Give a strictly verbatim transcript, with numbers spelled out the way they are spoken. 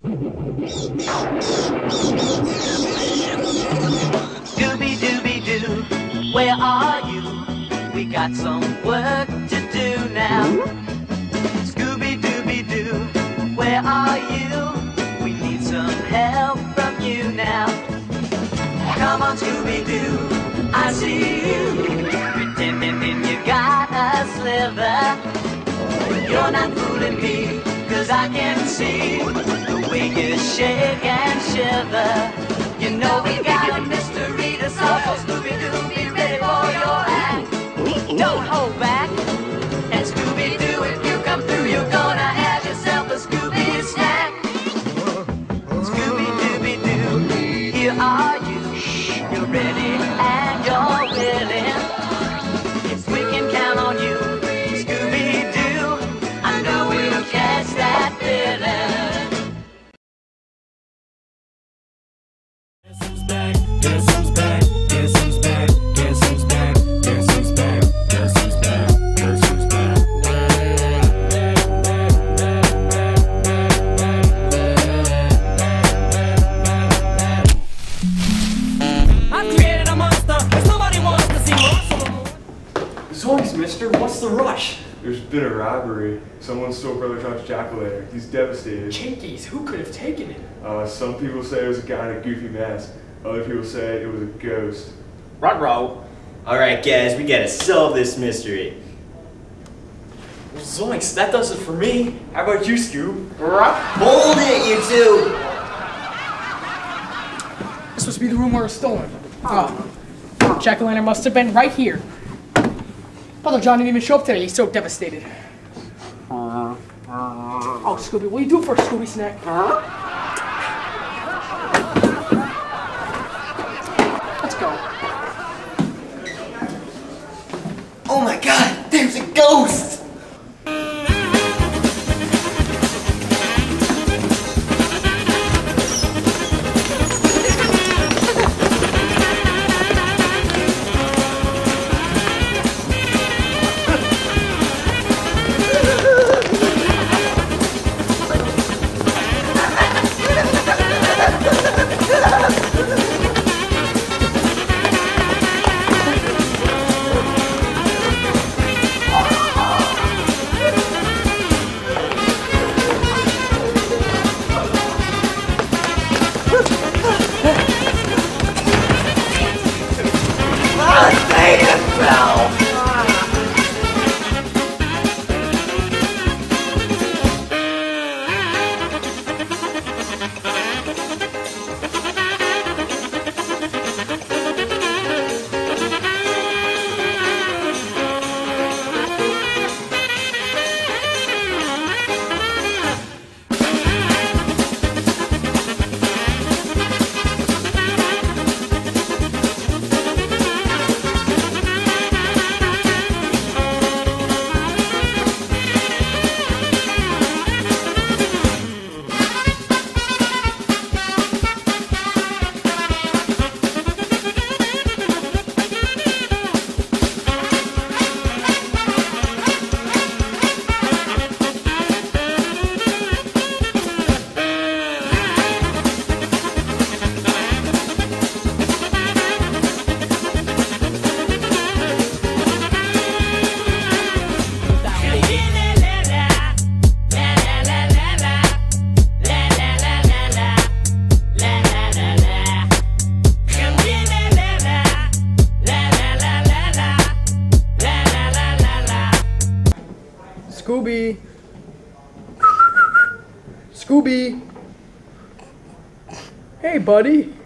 Dooby-dooby-doo, where are you? We got some work to do now. Scooby-Dooby-Doo, where are you? We need some help from you now. Come on, Scooby-Doo, I see you, pretending you got a sliver. You're not fooling me, cause I can see the way you shake and shiver. You know we got a mystery to solve, so Scooby-Doo, be ready for your act. Don't hold back, and Scooby-Doo, if you come through, you're gonna have yourself a Scooby snack. Scooby-Dooby-Doo, here are you. You're ready and you're willing. If we can count on you, Scooby-Doo, I know we'll catch that feeling. Guess who's back? Guess who's back? Guess who's back? Guess who's back? Guess who's back? Guess who's back? Guess who's back? I've created a monster, cause nobody wants to see monster. Zoinks, mister, what's the rush? There's been a robbery. Someone stole Brother John's jack-o'-lantern. He's devastated. Jinkies, who could have taken it? Uh, some people say it was a guy in a goofy mask. Other people say it was a ghost. Ruh-roh. Alright guys, we gotta solve this mystery. Well, Zoinks, that does it for me. How about you, Scoob? Hold it, you two! This must be the room where it was stolen. Oh. Jack-o'-lantern must have been right here. Brother John didn't even show up today. He's so devastated. Oh, Scooby, what do you do for a Scooby snack? Let's go. Oh my god, there's a ghost! Scooby. Scooby. Hey, buddy.